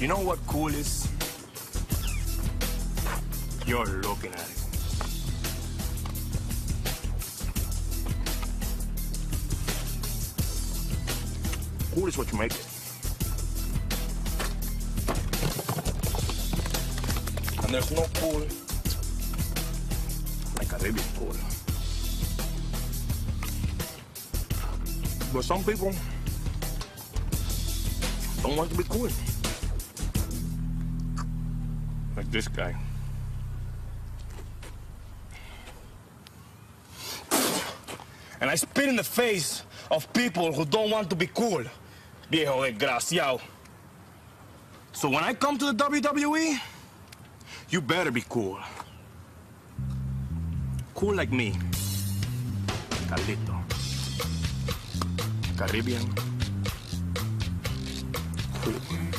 You know what cool is? You're looking at it. Cool is what you make it. And there's no cool like Caribbean cool. But some people don't want to be cool. Like this guy. And I spit in the face of people who don't want to be cool. Viejo desgraciado. So when I come to the WWE, you better be cool. Cool like me. Carlito. Caribbean. Cool.